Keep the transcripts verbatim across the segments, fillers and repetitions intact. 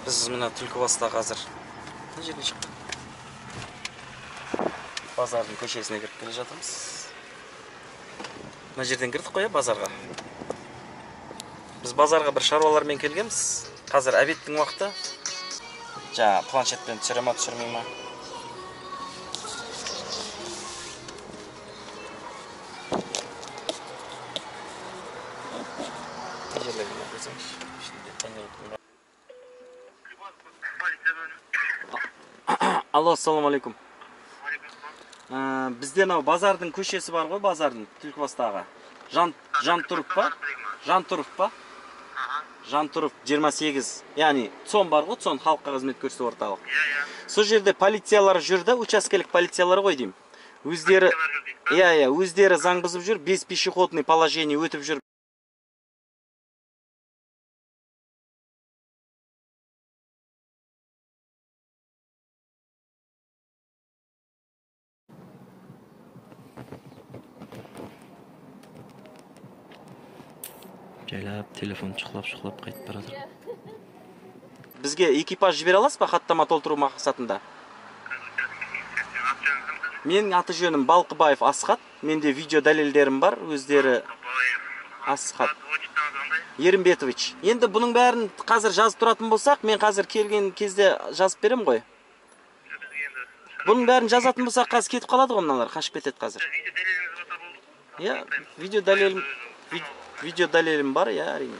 Biz mına Түлкібаста қазір ne жерге шықтық? Базардың көшесіне кіріп келе жатырмыз. Мына жерден кірдік қой, базарға. Біз базарға бір шаруалармен келгенбіз. Қазір обедтің уақыты. Жаңа планшетпен түсіре ма, түсірмей ма? Алло, ассаламу алейкум. Бізде мынау базардың көшесі бар ғой, базардың Түлкібастағы. Жан Жантұров па? Жантұров па? Жантұров жиырма сегіз. Яғни ЦОН бар ғой, ЦОН халыққа қызмет көрсету орталық. Сол жерде полициялар жүрді, учаскелік полициялар ғой деймін. Өздері, иә, иә, өздері заң бұзып жүр, без пешеходный положение өтіп жүр. Жайлап, телефон шықлап-шықлап қайтып барады. Бізге экипаж жібере аласыз ба, хаттама толтыру мақсатында? Менің аты жөнім Балқыбаев Асхат. Менде видео дәлелдерім бар, өздері Асхат Ерімбетович. Енді бұның бәрін қазір жазып тұратын болсақ, мен қазір келген кезде жазып берем ғой. Бұның бәрін жазатын болсақ, қазір кетіп қалады ғой мыналар, қашып кетеді қазір. Иә, видео дәлелім Видео дәлелім бар, я, әрине.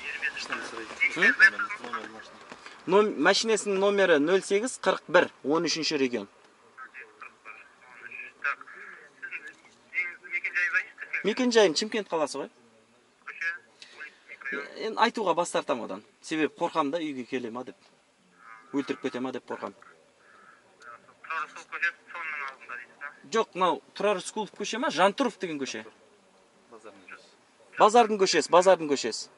Машинесінің номері нөл сегіз қырық бір, он үшінші регион. Мекен жайым Шымкент қаласы ғой. Айтуға бас тартам одан. Себеп қорқам да үйге келе ма деп. Өлтіріп кете ма деп қорқам. Жоқ, мынау Тұрар Рысқұлов көше ма? Жантұров деген көше. Базардың көшесі, базардың көшесі.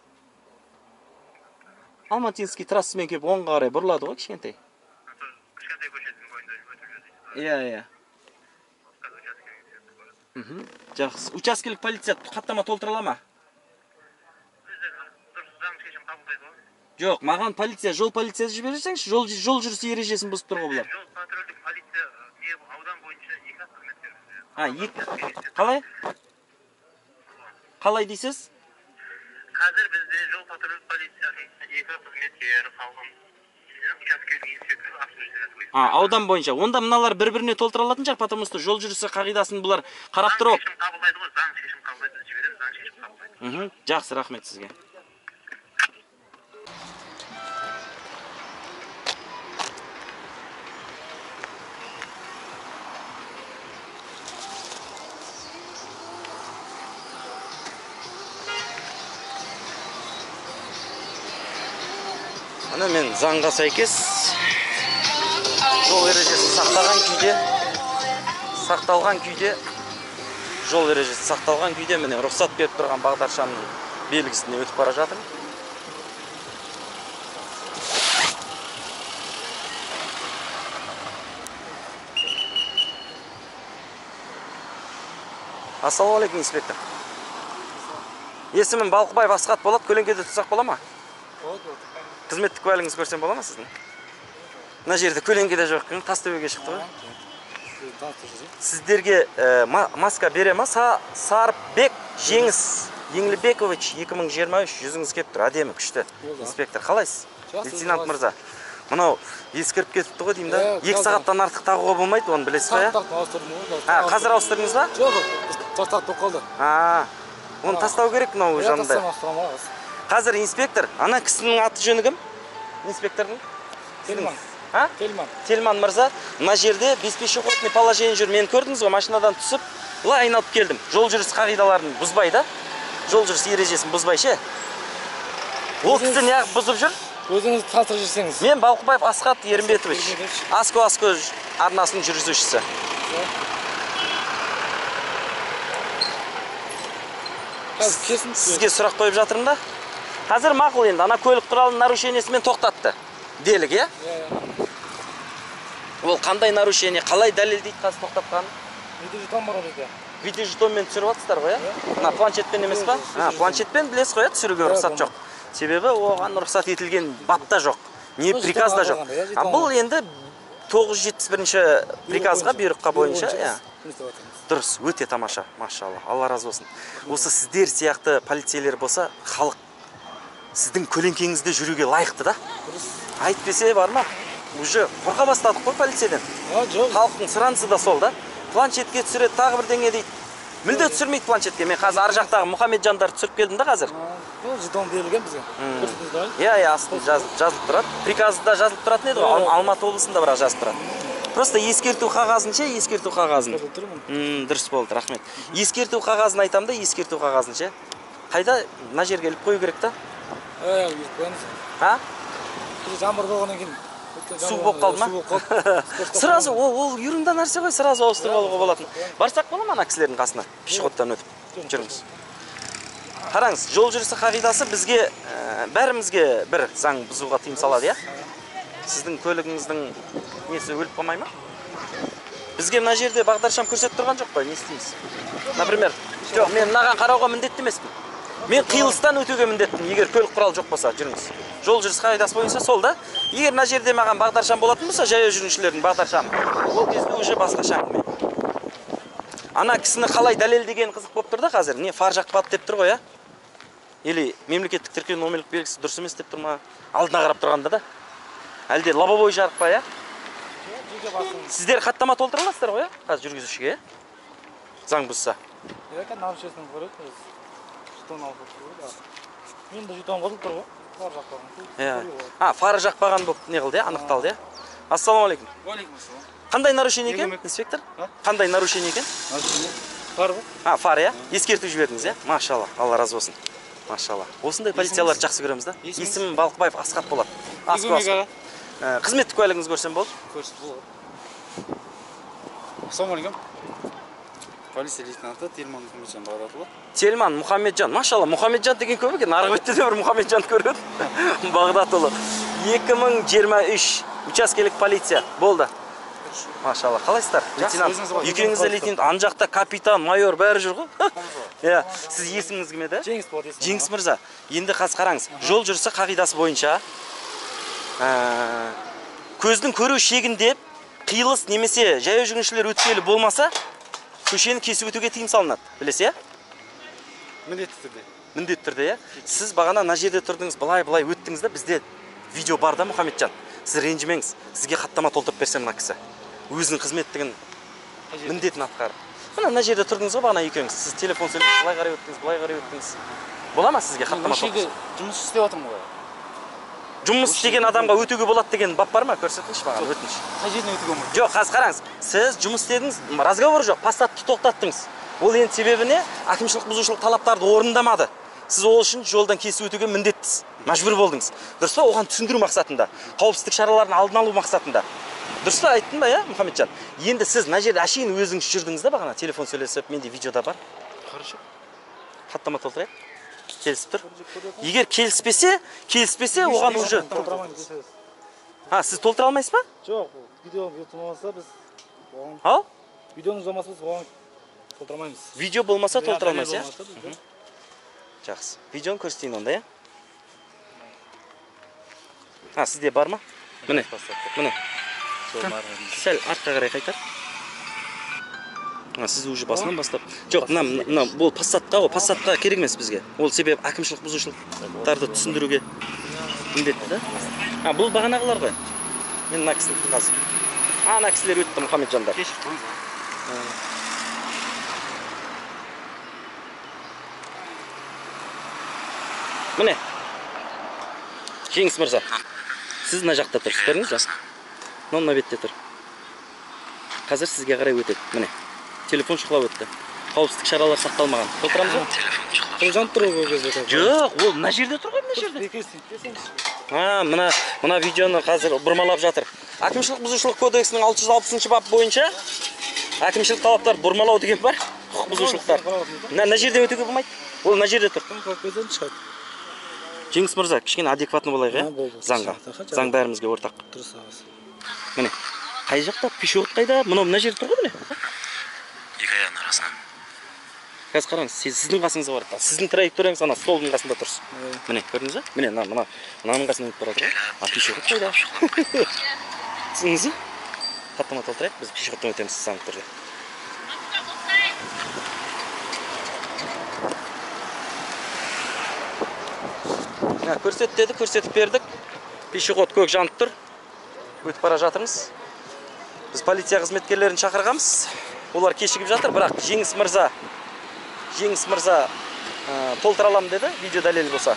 Алматинский трассамен кеп оңға қарай бұрылады ғой, кішкентай. Иә, иә. Жақсы. Учаскелік полиция хаттама толтыра ала ма? Жоқ, маған полиция, жол полициясы жіберсеңші, жол жол жүрісі ережесін бұзып тұр ғой бұлар. Жол патрульдік полиция не аудан бойынша екі қызметкер. А, екі. Қалай? Қалай дейсіз? Қазір бізде жол патрульдік полициясының екі қызметкері қалған. Учаскелік инспектор автожүргізуші. А, аудан бойынша. Онда мыналар бір-біріне толтыра алатын шығар, потому что жол жүрісі қағидасын бұлар қарап тұрып. Шешім қабылдайды ғой, заң шешім қабылдайды, жібереді, заң шешім қабылдайды. Жақсы, рахмет сізге. Ана мен заңға сәйкес жол ережесін сақтаған күйде сақталған күйде жол ережесі сақталған күйде міне рұқсат беріп тұрған бағдаршамның белгісіне өтіп бара жатырмын. Ассалаумағалейкум, инспектор. Есімім Балқыбаев Асхат болады, көлеңкеде тұрсақ бола ма? Қызметтік куәлігіңіз көрсем бола ма сіздің? Мына жерде көлеңкеде жоқ, Тастөбеге шықты ғой. Сіздерге маска бере ма? Сарыбек Жеңіс Еңлібекович екі мың жиырма үш жүзіңіз кеп тұр, әдемі, күшті. Инспектор, қалайсыз? Лейтенант мырза. Мынау ескіріп кетіпті ғой деймін да? Екі сағаттан артық тағуға болмайды, оны білесіз ба? Қазір ауыстырдыңыз ба? Жоқ, тастап қалды. Оны тастау керек мынау жанында. Қазір инспектор, ана кісінің аты жөні кім? Инспектордың? Тельман. А? Тельман. Тельман мырза, мына жерде без пешеходный положение жүр. Мен көрдіңіз ғой, машинадан түсіп, бұлай айналып келдім. Жол жүріс қағидаларын бұзбай да? Жол жүріс ережесін бұзбай ше? Ол кісі неғып бұзып жүр? Өзіңіз тастырып жүрсеңіз. Мен Балқыбаев Асхат Ерімбетович. Аско-Аско арнасының жүргізушісі. Сізге сұрақ қойып жатырмын да? Қазір мақұл енді, ана көлік құралының нарушениесімен тоқтатты. Делік, е? Ол қандай нарушение, қалай дәлелдейді қазір тоқтатқанын? Видеожетон бар ол жерде. Видеожетонмен түсіріп жатсыздар ғой, е? Мына планшетпен емес па? Планшетпен білесіз ғой, түсіруге рұқсат жоқ. Себебі оған рұқсат етілген бапта жоқ. не приказда жоқ. А бұл енді тоғыз жүз жетпіс бірінші приказға, бұйрыққа бойынша, иә. Дұрыс, өте тамаша, машалла. Алла разы болсын. Осы сіздер сияқты полицейлер болса, халық сіздің көлеңкеңізде жүруге лайықты да. Айтпесе бар ма? Уже қорқа бастадық қой полицейден. Халықтың сұранысы да сол да. Планшетке түсіреді, тағы бірдеңе дейді. Мүлде түсірмейді планшетке. Мен қазір ар жақтағы Мұхамеджандар түсіріп келдім да қазір. Жетон берілген бізге. Иә, иә, астында жазылып тұрады. Приказда жазылып тұратын еді ғой. Алматы облысында бірақ жазылып тұрады. Просто ескерту қағазын ше, ескерту қағазын. Дұрыс болды, рахмет. Ескерту қағазын айтам да, ескерту қағазын ше. Қайда? Мына жерге іліп қою керек та? Иә, іліп қоямыз. Ха? Жаңбыр болғаннан кейін су болып қалды ма? Сразу ол ерунда нәрсе ғой, сразу ауыстырып алуға болатын. Барсақ бола ма ана кісілердің қасына? Пешеходтан өтіп жүріңіз. Қараңыз, жол жүрісі қағидасы бізге бәрімізге бір заң бұзуға тыйым салады, иә? Сіздің көлігіңіздің несі өліп қалмай ма? Бізге мына жерде бағдаршам көрсетіп тұрған жоқ қой, не істейміз? Например, жоқ, мен мынаған қарауға міндетті емеспін. Мен қиылыстан өтуге міндеттімін, егер көлік құралы жоқ болса, жүріңіз. Жол жүріс қағидасы бойынша сол да. Егер мына жерде маған бағдаршам болатын болса, жаяу жүргіншілердің бағдаршамы, ол кезде уже басқаша әңгіме. Ана кісіні қалай дәлелдеген қызық болып тұр да қазір. Не фар жақпады деп тұр ғой, а? Или мемлекеттік тіркеу номерлік белгісі дұрыс емес деп тұр ма? Алдына қарап тұрғанда да. Әлде лобовой жарық па, я? Сіздер хаттама толтыра аласыздар ғой, я? Қазір жүргізушіге, заң бұзса. Мен де жетон қосылып тұр ғой. Фар жақпаған. А, фары жақпаған болып не қылды, анықталды, я? Ассалаумағалейкум. Уағалейкум. Қандай нарушение екен, инспектор? Қандай нарушение екен? Фар ғой. А, фар, я? Ескертіп жібердіңіз, я? Машалла, Алла разы болсын. Машалла. Осындай полицияларды жақсы көреміз да. Есімім Балқыбаев Асқат болады. Асқат. Қызметтік куәлігіңізді көрсем болды? Көрсетіп болады. Ассалаумағалейкум. Полиция лейтенанты Тельман Мұхамеджан Бағдатұлы. Тельман Мұхамеджан. Машалла, Мұхамеджан деген көп екен. Арғы бетте де бір Мұхамеджан көреді. Бағдатұлы. екі мың жиырма үш учаскелік полиция. Болды. Машалла. Қалайсыздар? Лейтенант. Екеуіңізде лейтенант. Ана жақта капитан, майор бәрі жүр ғой. Иә. Сіз есіміңіз кім еді? Жеңіс болады. Жеңіс мырза. Енді қазір қараңыз. Жол жүрісі қағидасы бойынша көздің көру шегінде қиылыс немесе жаяу жүргіншілер өткелі болмаса, көшені кесіп өтуге тыйым салынады. Білесіз, иә? Міндетті түрде. Міндетті түрде, иә? Сіз бағана мына жерде тұрдыңыз, былай-былай өттіңіз да, бізде видео бар да, Мұхамеджан. Сіз ренжімеңіз. Сізге хаттама толтырып берсем мына кісі. Өзінің қызметтігін міндетін атқарып. Мына мына жерде тұрдыңыз ғой бағана екеуіңіз. Сіз телефон сөйлеп, былай қарай өттіңіз, былай қарай өттіңіз. Бола ма сізге хаттама толтырып? Жұмыс істеп жатырмын ғой. Жұмыс істеген адамға өтуге болады деген бап бар ма? Көрсетіңізші маған, өтініш. Қай жеріне өтуге болмайды? Жоқ, қазір қараңыз. Сіз жұмыс істедіңіз, разговор жоқ, пассатты тоқтаттыңыз. Ол енді себебі не? Әкімшілік бұзушылық талаптарды орындамады. Сіз ол үшін жолдан кесіп өтуге міндеттісіз. Мәжбүр болдыңыз. Дұрыс па? Оған түсіндіру мақсатында, қауіпсіздік шараларын алдын алу мақсатында. Дұрыс па айттым ба, я, Мұхамеджан? Енді сіз мына жерде әшейін өзіңіз жүрдіңіз да бағана, телефон сөйлесіп, менде видеода бар. Хорошо. Хаттама толтырайық. Келісіп тұр. Егер келіспесе, келіспесе, оған уже. А, сіз толтыра алмайсыз ба? Жоқ, видео болмаса біз оған. Ал? Видеоңыз болмаса біз оған толтыра алмаймыз. Видео болмаса толтыра алмайсыз, иә? Жақсы. Видеоны көрсетейін онда, иә? А, сізде бар ма? Міне. Міне. Сәл артқа қарай қайтар. Сіз уже басынан бастап. Жоқ, мына бұл пассатқа, ол пассатқа керек емес бізге. Ол себеп әкімшілік бұзушылықтарды түсіндіруге міндетті да. А, бұл бағанағылар ғой. Мен мына кісінің қызы. А, ана кісілер өтті, Мұхамеджандар. Кешіп қойыңыз. Міне. Жеңіс мырза. Сіз мына жақта тұрсыз, көрдіңіз ба? Мына бетте тұр. Қазір сізге қарай өтеді. Міне. Телефон шұқылап өтті. Қауіпсіздік шаралар сақталмаған. Толтырамыз ба? Телефон шұқылап. Жанып тұр ғой кезде. Жоқ, ол мына жерде тұр ғой, мына жерде. А, мына мына видеоны қазір бұрмалап жатыр. Әкімшілік бұзушылық кодексінің алты жүз алпысыншы бап бойынша әкімшілік талаптар бұрмалау деген бар. Құқық бұзушылықтар. Мына жерде өтуге болмайды. Ол мына жерде тұр. Жеңіс мырза, кішкене адекватны болайық, иә? Заңға. Заң бәрімізге ортақ. Дұрыс ағасы. Міне. Қай жақта? Пешеғыт қайда? Мынау мына жерде тұр ғой, міне. Екі аяғының арасынан. Қазір қараңыз, сіздің қасыңызға барады. Сіздің траекторияңыз ана столдың қасында тұрсыз. Міне, көрдіңіз бе? Міне, мына мына мынаның қасынан өтіп бара жатыр ғой. А пешеход қайда? Түсіндіңіз бе? Хаттама толтырайық, біз пешеходтан өтеміз заңды түрде. Көрсет деді, көрсетіп бердік. Пешеход көк жанып тұр. Өтіп бара жатырмыз. Біз полиция қызметкерлерін шақырғанбыз. Олар кешігіп жатыр, бірақ Жеңіс мырза Жеңіс мырза толтыра аламын деді, видео дәлел болса.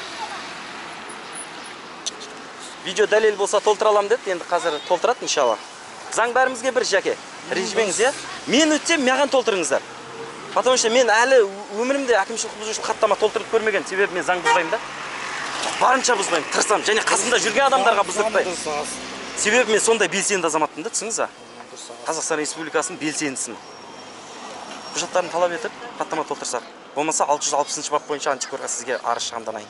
Видео дәлел болса толтыра аламын деді, енді қазір толтырады иншалла. Заң бәрімізге бір жәке. Ренжімеңіз, иә? Мен өтсем, маған толтырыңыздар. Потому что мен әлі өмірімде әкімшілік бұзушылық хаттама толтырып көрмеген, себебі мен заң бұзбаймын да. Барынша бұзбаймын, тырысамын, және қасымда жүрген адамдарға бұздыртпаймын. Себебі мен сондай белсенді азаматпын да, түсініңіз ба? Қазақстан Республикасының белсендісімін. Құжаттарын талап етіп, хаттама толтырсақ. Болмаса алты жүз алпысыншы бап бойынша антикорға сізге арыз шағымданайын.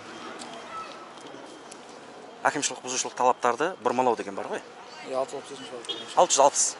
Әкімшілік бұзушылық талаптарды бұрмалау деген бар ғой? алты жүз алпысыншы бап. алты жүз алпыс.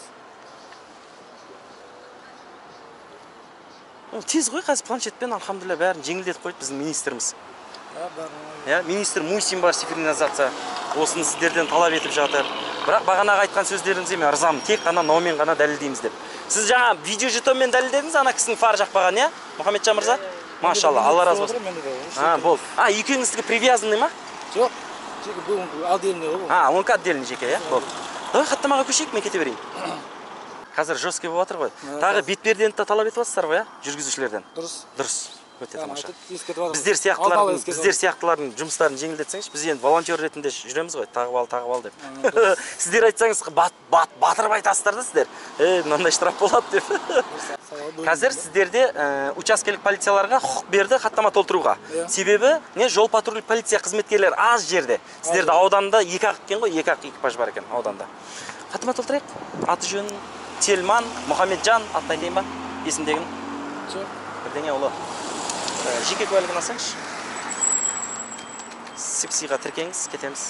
Тез ғой, қазір планшетпен алхамдулилля бәрін жеңілдетіп қойды біздің министріміз. Министр Мусин бар, цифринизация. Осыны сіздерден талап етіп жатыр. Бірақ бағанаға айтқан сөздеріңізге мен ырзамын. Тек қана номен ғана дәлелдейміз деп. Сіз жаңа видео жетонмен дәлелдедіңіз, ана кісінің фары жақпаған, иә? Мұхамеджан мырза? Машалла, Алла разы болсын. А, болды. А, екеуіңіздікі привязанный ма? Жоқ. Жеке бұл отдельный ғой. А, оныкі отдельный жеке, иә? Болды. Давай хаттамаға көшейік, мен кете берейін. Қазір жесткий болып жатыр ғой. Тағы бетпердені талап етіп жатсыздар ғой, иә? Жүргізушілерден. Дұрыс. Дұрыс. Өте тамаша. Біздер сияқтылардың, біздер сияқтылардың жұмыстарын жеңілдетсеңіз, біз енді волонтер ретінде жүреміз ғой, тағып ал, тағып ал деп. Сіздер айтсаңыз, батырып айтасыздар да сіздер. Е, мынандай штраф болады деп. Қазір сіздерде учаскелік полицияларға құқық берді хаттама толтыруға. Себебі, не жол патруль полиция қызметкерлері аз жерде. Сіздерді ауданда екі ақ екен ғой, екі ақ экипаж бар екен ауданда. Хаттама толтырайық. Аты жөнін Телман, Мұхамеджан, атын айтайын ба? Есімдегін? Жоқ. Бірдеңе ұлы. Жеке куәлігін алсаңыз. Сипсиға тіркеңіз, кетеміз.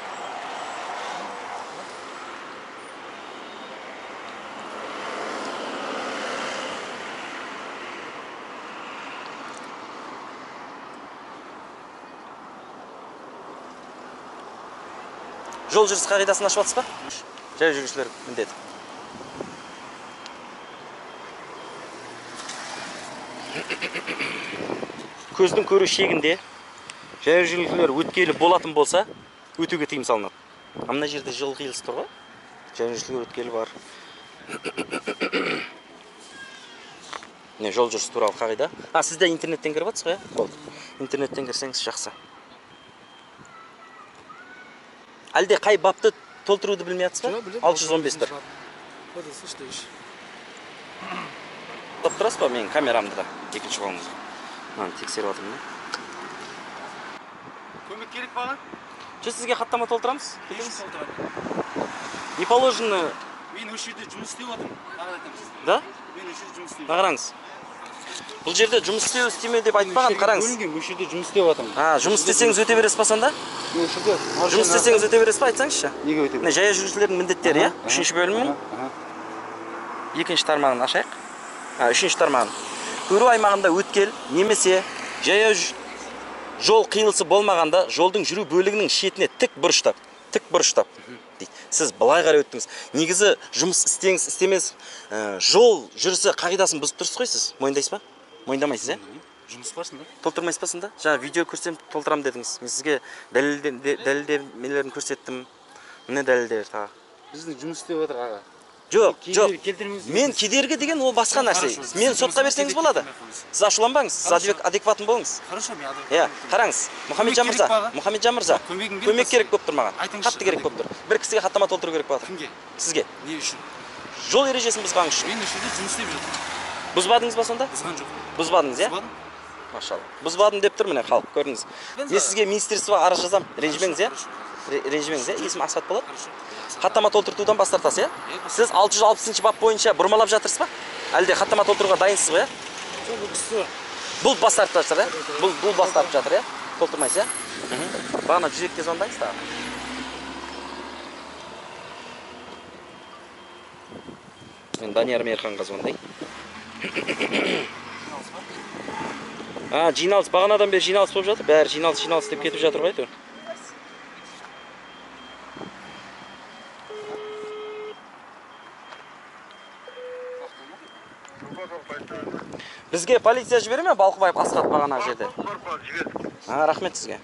Жол жүріс қағидасын ашып жатсыз ба? Жаяу жүргіншілер міндеті. Көздің көру шегінде жаяу жүргіншілер өткелі болатын болса, өтуге тыйым салынады. Мына жерде жол қиылысы тұр ғой. Жаяу жүргіншілер өткелі бар. Не, жол жүріс туралы қағида. А, сізде интернеттен кіріп жатсыз ғой, иә? Болды. Интернеттен кірсеңіз жақсы. Әлде қай бапты толтыруды білмей жатсыз ба? алты жүз он бес бір. Топ тұрасыз ба? Мен камерамды да екінші қолыңызға. Мынаны тексеріп жатырмын. Көмек керек баған? Че, сізге хаттама толтырамыз? Не положено? Мен осы жерде жұмыс істеп отырмын. Да? Мен осы жерде жұмыс істеп. Қараңыз. Бұл жерде жұмыс істеу істеме деп айтпаған, қараңыз. Бөлінген, осы жерде жұмыс істеп отырмын. А, жұмыс істесеңіз өте бересіз ба сонда? Осы жерде. Жұмыс істесеңіз өте бересіз ба, айтсаңызшы? Неге өте бересіз? Жаяу жүргіншілердің міндеттері, иә? Үшінші бөлімнің екінші тармағын ашайық. А, үшінші тармағын. Көру аймағында өткел немесе жаяу жол қиылысы болмағанда жолдың жүру бөлігінің шетіне тік бұрыштап, тік бұрыштап дейді. Сіз былай қарай өттіңіз. Негізі жұмыс істеңіз, істемес, жол жүрісі қағидасын бұзып тұрсыз ғой сіз. Мойындайсыз ба? Мойындамайсыз, иә? Жұмыс барсың да? Толтырмайсыз ба сонда? Жаңа видео көрсем толтырам дедіңіз. Мен сізге дәлелдемелерін көрсеттім. Міне дәлелдер тағы. Біздің жұмыс істеп отыр аға. Жоқ, жоқ. Мен кедергі деген ол басқа нәрсе. Мен сотқа берсеңіз болады. Сіз ашуланбаңыз, сіз адекватын болыңыз. Хорошо, мен адекват. Иә, қараңыз. Мұхамеджан мырза, Мұхамеджан мырза. Көмек керек болып тұр маған. Қатты керек болып тұр. Бір кісіге хаттама толтыру керек болады. Кімге? Сізге. Не үшін? Жол ережесін бұзған үшін. Мен осы жерде жұмыс істеп жатырмын. Бұзбадыңыз ба сонда? Бұзған жоқ. Бұзбадыңыз, иә? Бұзбадым. Машалла. Бұзбадым деп тұр міне халық, көрдіңіз. Мен сізге министрлікке арыз жазам. Ренжімеңіз, иә? Ренжімеңіз, иә? Есім Асхат болады. Хаттама толтыртудан бас тартасыз, иә? Сіз алты жүз алпысыншы бап бойынша бұрмалап жатырсыз ба? Әлде хаттама толтыруға дайынсыз ғой, иә? Жоқ, бұл кісі. Бұл бас тартып жатыр, иә? Бұл бұл бас тартып жатыр, иә? Толтырмайсыз, иә? Бағана жүз екіге звондаңыз тағы. Мен Данияр Мейірханға звондайын. А, жиналыс бағанадан бері жиналыс болып жатыр. Бәрі жиналыс, жиналыс деп кетіп жатыр ғой әйтеуір. Бізге полиция жібере ме? Балқыбаев Асқат бағана жерде. А, рахмет сізге.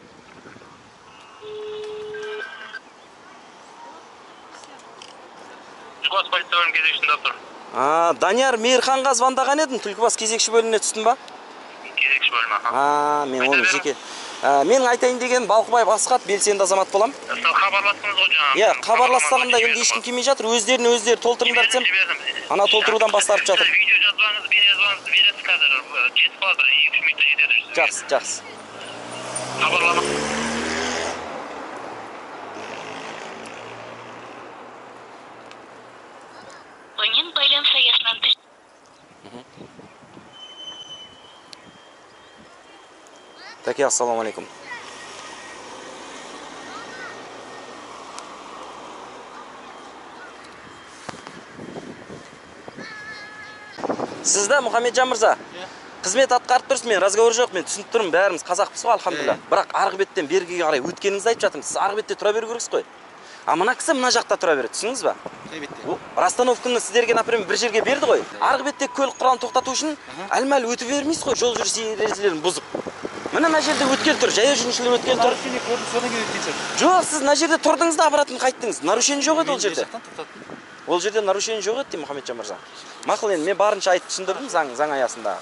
Түлкібас полиция бөлімі кезекшісінде тұр. А, Данияр Мейірханға звондаған едім. Түлкібас кезекші бөліміне түстің ба? Кезекші бөлімі, аха. А, мен оны жеке. Менің айтайын деген Балқыбаев Асқат белсенді азамат болам. Сіз хабарластыңыз ғой жаңа. Иә, хабарлассағанда енді ешкім келмей жатыр. Өздеріне өздері толтырыңдар десем, ана толтырудан бас тартып жатыр. Видео жазбаңыз, бейнежазбаңызды бересіз қазір. Жетіп қалады, бір екі үш минутта жетеді. Жақсы, жақсы. Хабарлама. Абонент байланыс аясынан тыс. Таки, ассаламу алейкум. Сізді, Мұхамеджан мырза, қызмет атқарып тұрсыз, мен разговор жоқ, мен түсініп тұрмын, бәріміз қазақпыз ғой, алхамдулилlah. Бірақ арғы беттен бергіге қарай өткеніңізді айтып жатырмын. Сіз арғы бетте тұра беру керексіз ғой. А мына кісі мына жақта тұра береді, түсініңіз ба? Қай бетте? Расстановканы сіздерге, например, бір жерге берді ғой. Арғы бетте көлік құралын тоқтату үшін әлмәл өтіп бермейсіз ғой, жол жүріс ережелерін бұзып. Мына мына жерде өткел тұр, жаяу жүргіншілер өткел тұр. Нарушение көрдім, содан кейін өткен шығар. Жоқ, сіз мына жерде тұрдыңыз да обратно қайттыңыз. Нарушение жоқ еді ол жерде. Жақтан тоқтаттым. Ол жерде нарушение жоқ еді, Мұхамеджан мырза. Мақұл, енді мен барынша айтып түсіндірдім заң заң аясында.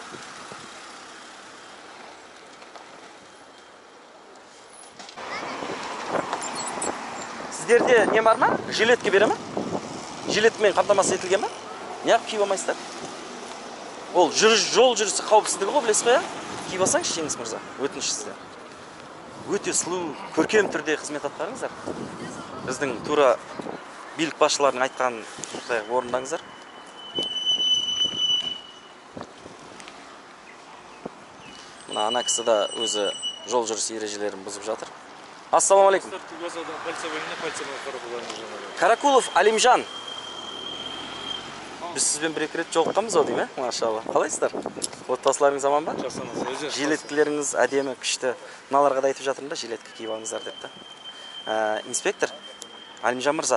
Сіздерде не бар ма? Жилетке бере ма? Жилетмен қамтамасыз етілген ма? Неғып киіп алмайсыздар? Ол жол жүрісі қауіпсіздігі ғой, білесіз ғой, киіп алсаңызшы, Жеңіс мырза. Өтініш сізден. Өте сұлу, көркем түрде қызмет атқарыңыздар. Біздің тура билік басшыларының айтқан орындаңыздар. Мына ана кісі да өзі жол жүріс ережелерін бұзып жатыр. Ассаламу алейкум. Каракулов Алимжан. Біз сізбен бір-екі рет жолыққанбыз ғой деймін, машалла. Қалайсыздар? Отбасыларыңыз аман ба? Жилеткілеріңіз әдемі, күшті. Мыналарға да айтып жатырмын да, жилетке киіп алыңыздар деп та. Инспектор Алимжан мырза.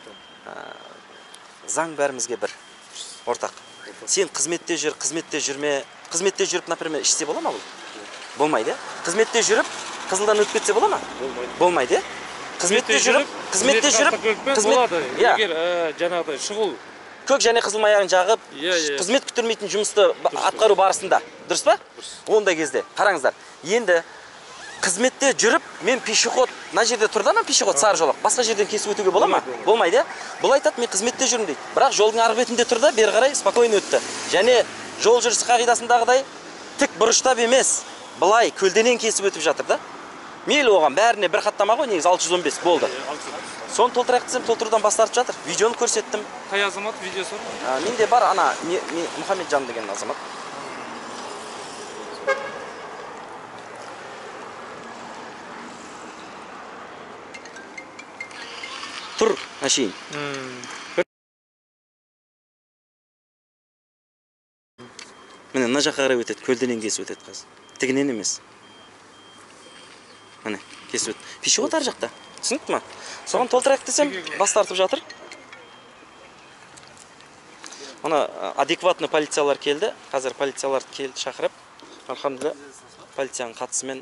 Заң бәрімізге бір, ортақ. Сен қызметте жүр, қызметте жүрме, қызметте жүріп, например, ішсе бола ма бұл? Болмайды. Қызметте жүріп, қызылдан өтіп кетсе бола ма? Болмайды. Қызметте жүріп, қызметте жүріп, болады. Егер жаңағыдай шұғыл көк және қызыл маяғын жағып, қызмет күтірмейтін жұмысты атқару барысында, дұрыс па? Ондай кезде, қараңыздар. Енді қызметте жүріп, мен пешеход, мына жерде тұрды ма пешеход сары жолақ, басқа жерден кесіп өтуге бола ма? Болмайды. Бұл айтады, мен қызметте жүрмін дейді. Бірақ жолдың арғы бетінде тұрды, бері қарай спокойно өтті. Және жол жүрісі қағидасындағыдай тік бұрыштап емес, былай көлденең кесіп өтіп жатыр да. Мейлі оған бәріне бір хаттама ғой, негізі алты жүз он бес болды. Соны толтырайық десем, толтырудан бас тартып жатыр. Видеоны көрсеттім. қай азамат видеосы бар? Менде бар ана Мұхамеджан деген азамат. Тұр, әшейін. Міне, мына жаққа қарай өтеді, көлденең кесіп өтеді қазір. Тігінен емес. Міне, кесіп өтеді. Пешеход ар жақта. Түсінікті ма? Соған толтырайық десем, бас тартып жатыр. Ана адекватны полициялар келді. Қазір полициялар келді шақырып. Алхамдулилlah, полицияның қатысымен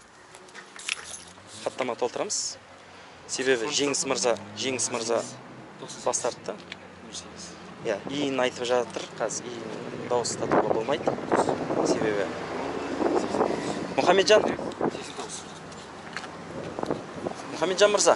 хаттама толтырамыз. Себебі Жеңіс мырза, Жеңіс мырза бас тартты. Иә, иін айтып жатыр. Қазір иін дауыстатуға болмайды. Себебі Мұхамеджан. Мұхамеджан мырза.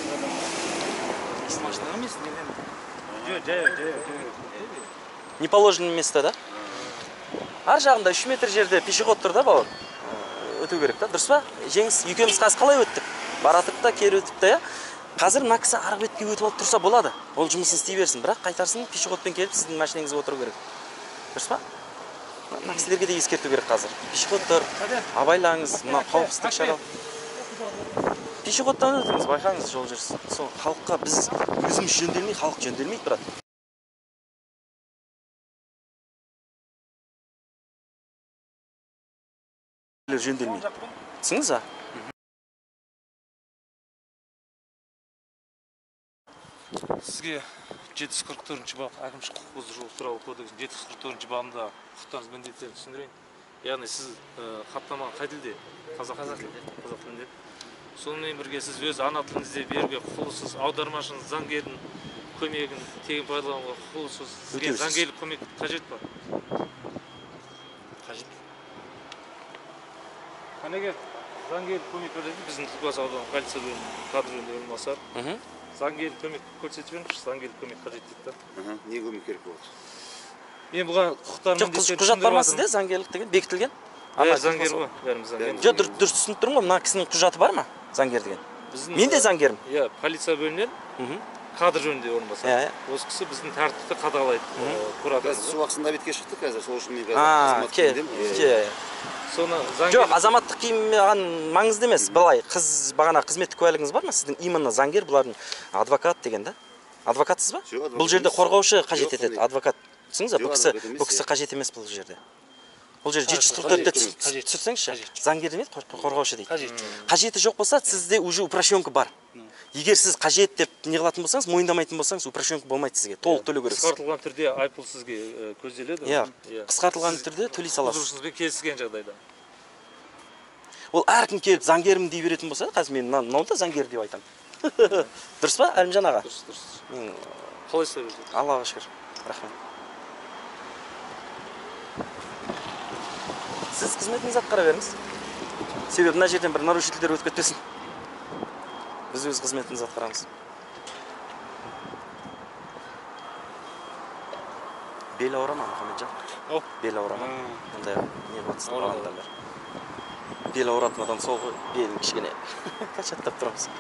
Неположенное место, да? Ар жағында үш метр жерде пешеход тұр да, бауыр. Өту керек та, дұрыс па? Жеңіс, екеуміз қазір қалай өттік? Баратып та, кері өтіп та, қазір мына кісі арғы бетке өтіп алып тұрса болады. Ол жұмысын істей берсін, бірақ қайтарсын пешеходпен келіп сіздің машинаңызға отыру керек. Дұрыс па? Мына кісілерге де ескерту керек қазір. Пешеход тұр, абайлаңыз, мына қауіпсіздік шарал. Пешеходтан өтіңіз, байқаңыз жол жүріс. Сол халыққа біз өзіміз жөнделмей, халық жөнделмейді, брат. жөнделмей. Түсіңіз ба? Сізге жеті жүз қырық төртінші бап әкімшілік құқық бұзушылық туралы кодекстің жеті жүз қырық төртінші бабында құқықтарыңыз міндеттерін түсіндірейін. Яғни сіз хаттаманы қай тілде? Қазақ тілінде. Қазақ тілінде. Сонымен бірге сіз өз ана тіліңізде беруге құқылысыз, аудармашының заңгердің көмегін тегін пайдалануға құқылысыз. Сізге заңгерлік көмек қажет па? Қажет. Қанеге заңгерлік көмек қажет, біздің Түлкібас ауданы полиция бөлімінің кадр жөніндегі орынбасары. Заңгерлік көмек көрсетіп беріңізші, заңгерлік көмек қажет дейді да. Не көмек керек болады? Мен бұған құқықтарым жоқ, құжат бар ма сізде заңгерлік деген бекітілген? Иә, заңгер ғой, бәріміз заңгер. Жоқ, дұрыс түсініп тұрмын ғой, мына кісінің құжаты бар ма? Заңгер деген. Мен де заңгермін. Иә, полиция бөлімінен кадр жөнінде орынбасары. Осы кісі біздің тәртіпті қадағалайды. Біз су уақытында бетке шықтық қазір, сол үшін мен қазір азаматтық киімдемін. Соны заңгер. Жоқ, азаматтық киім маған маңызды емес. Былай, қыз бағана қызметтік куәлігіңіз бар ма? Сіздің именно заңгер, бұлардың адвокат деген да? Адвокатсыз ба? Бұл жерде қорғаушы қажет етеді, адвокат. Түсіңіз ба? Бұл кісі, бұл кісі қажет емес бұл жерде. Бұл жерде жеті жүз қырық төртте түсірсеңізші, заңгер емес, қорғаушы дейді. Қажеті жоқ болса, сізде уже упрощенка бар. Егер сіз қажет деп не қылатын болсаңыз, мойындамайтын болсаңыз, упрощенка болмайды сізге. Толық төлеу керексіз. Қысқартылған түрде айыппұл сізге көзделеді. Иә, қысқартылған түрде төлей саласыз. Бұзушылықпен келісілген жағдайда. Ол әркім келіп заңгерім дей беретін болса, қазір мен мынауында заңгер деп айтамын. Дұрыс па, Әлімжан аға? Дұрыс, дұрыс. Қалай сөйлесіз? Аллаға шүкір. Рахмет. Сіз қызметіңізді атқара беріңіз. Себебі мына жерден бір нарушительдер өтіп кетпесін. Біз өз қызметімізді атқарамыз. Бел ауыра ма, Мұхамеджан? О, бел ауыра ма? Ондай не қатысты адамдар. Бел ауыратын адам сол ғой, белін кішкене качаттап тұрамыз.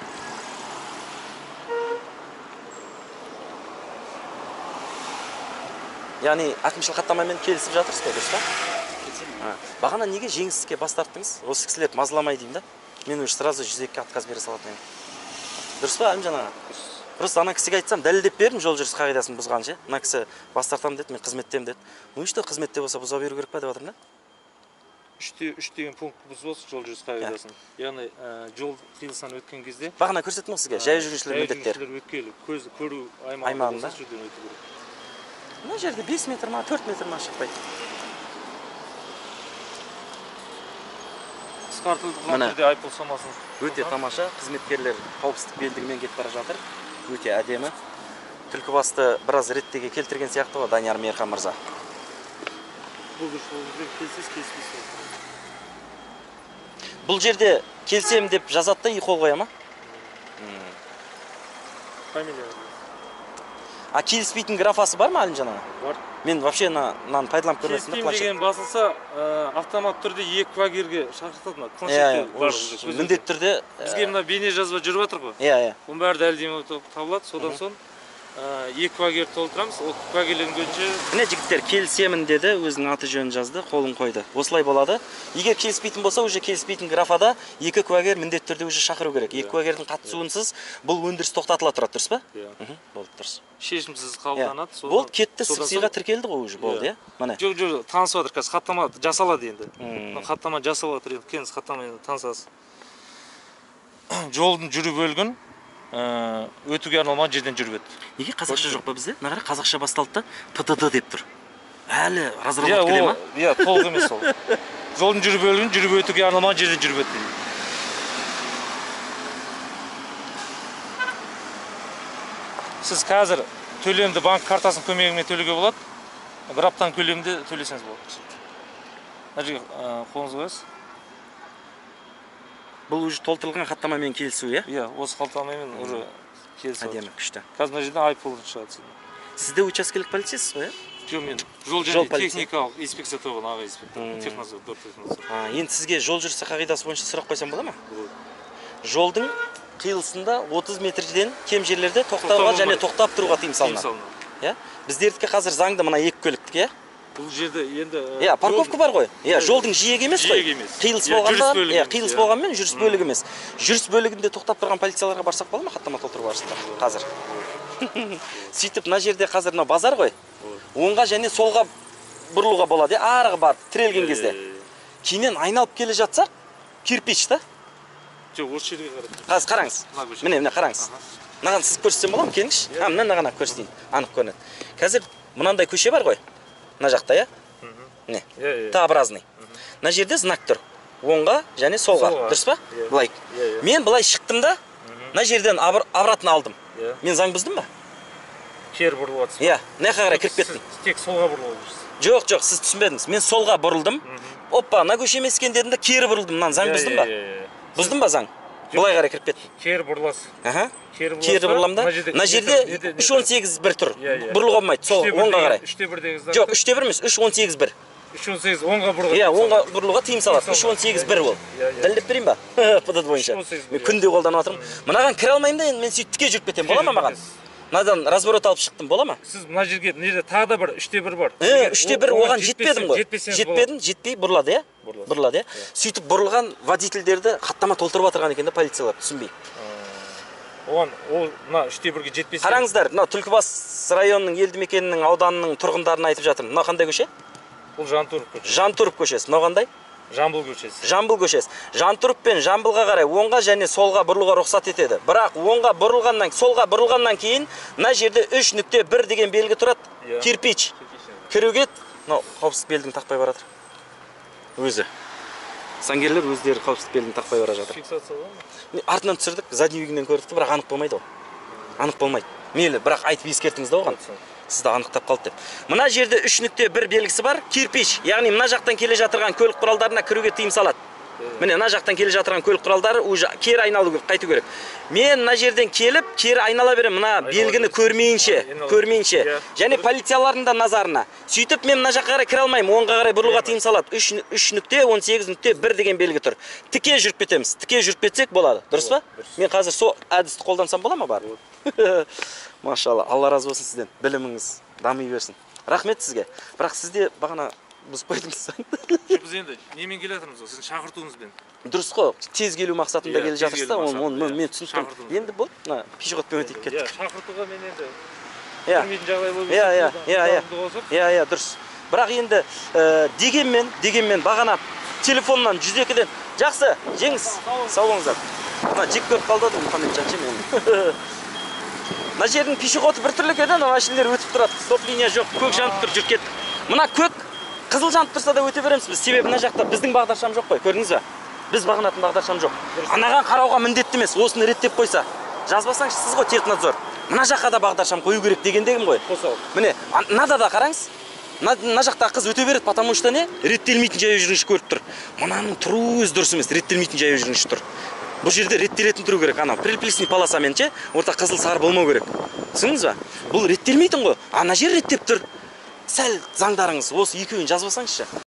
Яғни әкімшілік хаттамамен келісіп жатырсыз ғой, дұрыс па? Бағана неге жеңістікке бас тарттыңыз? Осы кісілер мазаламай деймін да. Мен уже сразу жүз екіге отказ бере салатын едім. Дұрыс па, Әлімжан аға? Просто ана кісіге айтсам, дәлелдеп бердім, жол жүріс қағидасын бұзған ше. Ана кісі бас тартам деді, мен қызметтем деді. Ну что, қызметте болса бұза беру керек па деп жатырмын да? үш деген пункт бұзбас жол жүріс қағидасын. Яғни жол қиылысынан өткен кезде бағана көрсеттім ғой сізге, жаяу жүргіншілер міндеттері. Жаяу жүргіншілер өткелі, көзді көру аймағында жүрден өту керек. Мына жерде бес метр ма, төрт метр ма шықпайды. Қысқартылған түрде айыппұл сомасын. Өте тамаша, қызметкерлер қауіпсіздік белдігімен кетіп бара жатыр. Өте әдемі. Түлкібасты біраз реттеге келтірген сияқты ғой Данияр Мейірхан мырза. Бұл жерде келсем деп жазады да, и қол қоя ма? Фамилия. А келіспейтін графасы бар ма, Әлімжан аға? Бар. Мен вообще мынаны пайдаланып көрмесін де, планшет. Келіспеймін деген басылса, автомат түрде екі куәгерге шақыртады. Иә, міндетті түрде. Бізге мына бейне жазба жүріп жатыр ғой. Иә, иә. Оның бәрі дәлелдеме табылады, содан соң екі куәгер толтырамыз, ол куәгерлердің көзінше. Міне жігіттер келісемін деді, өзінің аты жөнін жазды, қолын қойды. Осылай болады. Егер келіспейтін болса, уже келіспейтін графада екі куәгер міндетті түрде уже шақыру керек. Екі куәгердің қатысуынсыз бұл өндіріс тоқтатыла тұрады, дұрыс па? Иә. Болды, дұрыс. Шешімсіз қабылданады. Болды, кетті, сыйға тіркелді ғой уже, болды, иә? Міне. Жоқ, жоқ, танысып жатыр, қазір хаттама жасалады енді. Хаттама жасалып жатыр, келіңіз хаттамамен танысасыз. Жолдың жүру бөлігін өтуге арналмаған жерден жүріп өтті. Неге қазақша жоқ па бізде? Нағара қазақша басталды да ПТД деп тұр. Әлі разработка келе ма? Иә, толық емес ол. Жолдың жүру бөлігін жүріп өтуге арналмаған жерден жүріп өтті. Сіз қазір төлемді банк картасының көмегімен төлеуге болады. Бір аптаның көлемінде төлесеңіз болады. Мына жерге қолыңызды қоясыз. Бұл уже толтырылған хаттамамен келісу, иә? Иә, осы хаттамамен уже келісу. Әдемі, күшті. Қазір мына жерден айыппұл шығады. Сізде учаскелік полицейсіз ғой, иә? Жоқ, мен жол және техникалық инспекция тобының аға инспектор, технозор, дор технозор. Енді сізге жол жүрісі қағидасы бойынша сұрақ қойсам бола ма? Жолдың қиылысында отыз метрден кем жерлерде тоқтауға және тоқтап тұруға тыйым салынады. Иә? Біздердікі қазір заңды мына екі көліктік, иә? Бұл жерде енді Иә, парковка бар ғой. Иә, жолдың жиегі емес қой. Қиылыс болғанда, иә, қиылыс болғанмен жүріс бөлігі емес. Жүріс бөлігінде тоқтап тұрған полицияларға барсақ бола ма хаттама толтыру барысында? Қазір. Сөйтіп, мына жерде қазір мына базар ғой. Оңға және солға бұрылуға болады, арғы барып тірелген кезде. кейіннен айналып келе жатсақ, кирпич та. Жоқ, осы жерге қарап. Қазір қараңыз. Міне, міне қараңыз. Мынаған сіз көрсетсем болады ма? Келіңізші. А, мына мынаған көрсетейін. Анық көрінеді. Қазір мынандай көше бар ғой. Мына жақта, иә? Міне. Т-образный. Мына жерде знак тұр. Оңға және солға. Дұрыс па? Былай. Мен былай шықтым да, мына жерден обратно алдым. Мен заң бұздым ба? Кері бұрылып жатсыз. Иә, мына жаққа қарай кіріп кеттім. Тек солға бұрылып жүрсіз. Жоқ, жоқ, сіз түсінбедіңіз. Мен солға бұрылдым. Оппа, мына көше емес екен дедім де кері бұрылдым. Мынаны заң бұздым ба? Бұздым ба заң? Былай қарай кіріп кеттім. Кері бұрыласыз. Аха. Кері бұрылам да. Мына жерде үш он сегіз бір тұр. Бұрылуға болмайды. Сол оңға қарай. үште бір деген знак. Жоқ, үште бір емес, үш он сегіз бір. үш он сегіз оңға бұрылуға. Иә, оңға бұрылуға тыйым салады. үш он сегіз бір ол. Дәлелдеп берейін ба? ПД бойынша. Мен күнде қолданып отырмын. Мынаған кіре алмаймын да, енді мен сөйтіп тіке жүріп кетемін. Бола ма маған? Мынадан разворот алып шықтым, бола ма? Сіз мына жерге неде тағы да бір үште бір бар. Е, үште бір оған жетпедім ғой. Жетпедім, жетпей бұрылады, иә? Бұрылады, иә? Сөйтіп бұрылған водительдерді хаттама толтырып отырған екен де полициялар, түсінбей. Оған ол мына үште бірге жетпесе. Қараңыздар, мына Түлкібас районының елді мекенінің ауданының тұрғындарын айтып жатырмын. Мына қандай көше? Бұл Жантұрып көшесі. Жантұрып көшесі. Мынау қандай? Жамбыл көшесі. Жамбыл көшесі. Жантұрып пен Жамбылға қарай оңға және солға бұрылуға рұқсат етеді. Бірақ оңға бұрылғаннан, солға бұрылғаннан кейін мына жерде үш нүкте бір деген белгі тұрады. Кирпич. Кіруге, мынау қауіпсіздік белгісін тақпай бара жатыр. Өзі. Заңгерлер өздері қауіпсіздік белгісін тақпай бара жатыр. Фиксация бар ма? Артынан түсірдік, задний үйінен көрдік, бірақ анық болмайды ол. Анық болмайды. Мейлі, бірақ айтып ескертіңіз да оған. Сізді анықтап қалды деп. Мына жерде үш нүкте бір белгісі бар, кирпич. Яғни мына жақтан келе жатырған көлік құралдарына кіруге тыйым салады. Міне мына жақтан келе жатырған көлік құралдары уже кері айналу керек, қайту керек. Мен мына жерден келіп, кері айнала берем, мына белгіні көрмейінше, көрмейінше. Және полициялардың да назарына. Сөйтіп мен мына жаққа қарай кіре алмаймын, оңға қарай бұрылуға тыйым салады. үш нүкте он сегіз нүкте бір деген белгі тұр. Тіке жүріп кетеміз. Тіке жүріп кетсек болады. Дұрыс па? Мен қазір сол әдісті қолдансам бола ма бар? Машалла, Алла разы болсын сізден. Біліміңіз дами берсін. Рахмет сізге. Бірақ сізде бағана бұзып қойдыңыз. Біз енді немен келе жатырмыз ғой, сіздің шақыртуыңызбен. Дұрыс қой, тез келу мақсатында келе жатырсыз да, оны мен түсіндім. Енді бұл, мына пешеходпен өтейік кеттік. Иә, шақыртуға мен енді Иә, білмейтін жағдай болып иә, иә, иә, иә, иә, дұрыс. Бірақ енді дегенмен, дегенмен бағана телефоннан жүз екіден жақсы, жеңіс, сау болыңыздар. Мына жек көріп қалды да Мұхамеджан ше мен. Мына жердің пешеходы бір түрлі екен, машиналар өтіп тұрады. Стоп линия жоқ, көк жанып тұр, жүріп кетті. Мына көк қызыл жанып тұрса да өте береміз біз. Себебі мына жақта біздің бағдаршам жоқ қой, көрдіңіз бе? Біз бағынатын бағдаршам жоқ. Анаған қарауға міндетті емес, осыны реттеп қойса. Жазбасаңыз сіз ғой технадзор. Мына жаққа да бағдаршам қою керек дегендегім ғой. Міне, мынада да қараңыз. Мына жақта қыз өте береді, потому что не? Реттелмейтін жаяу жүргінші көріп тұр. Мынаның тұруы өзі дұрыс емес, реттелмейтін жаяу жүргінші тұр. Бұл жерде реттелетін тұру керек, анау прилепленный полосамен ше, орта қызыл сары болмау керек. Түсіндіңіз ба? Бұл реттелмейтін ғой. Ана жер реттеп тұр. Сәл заңдарыңыз осы екеуін жазбасаңызшы.